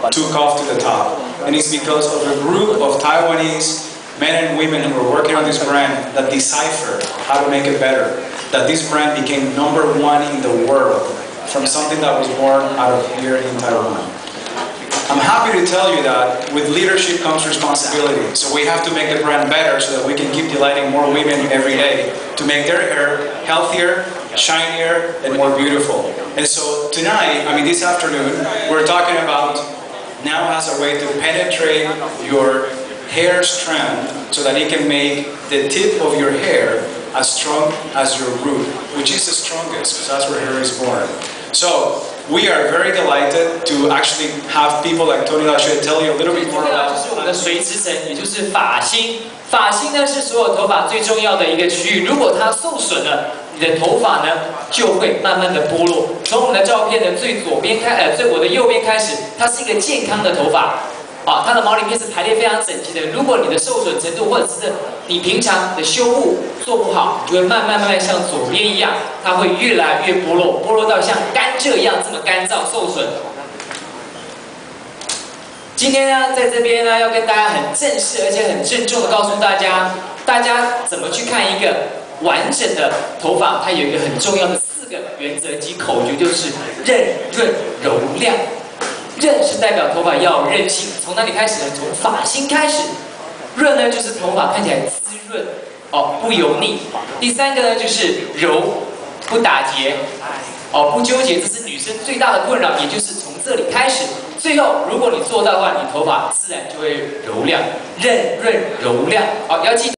took off to the top. And it's because of a group of Taiwanese men and women who were working on this brand that deciphered how to make it better. That this brand became #1 in the world from something that was born out of here in Taiwan. I'm happy to tell you that with leadership comes responsibility. So we have to make the brand better so that we can keep delighting more women every day to make their hair healthier, shinier, and more beautiful. And so tonight, this afternoon, we're talking about now as a way to penetrate your hair strand so that it can make the tip of your hair as strong as your root, which is the strongest because that's where hair is born. So we are very delighted to actually have people like Tony Lashe tell you a little bit more about. 就是我们的髓质层，也就是发心。发心呢是所有头发最重要的一个区域，如果它受损了，你的头发呢就会慢慢的剥落。从我们的照片的最左边我的右边开始，它是一个健康的头发。 它的毛鳞片是排列非常整齐的。如果你的受损程度，或者是你平常的修护做不好，就会慢慢像左边一样，它会越来越剥落，剥落到像甘蔗一样这么干燥受损。今天呢，在这边呢，要跟大家很正式而且很郑重的告诉大家怎么去看一个完整的头发。它有一个很重要的4个原则及口诀，就是韧、润、柔、亮。 韧是代表头发要有韧性，从哪里开始呢？从发心开始。润呢，就是头发看起来滋润，不油腻。第3个呢，就是柔，不打结，不纠结，这是女生最大的困扰，也就是从这里开始。最后，如果你做到的话，你头发自然就会柔亮，韧润柔亮。要记。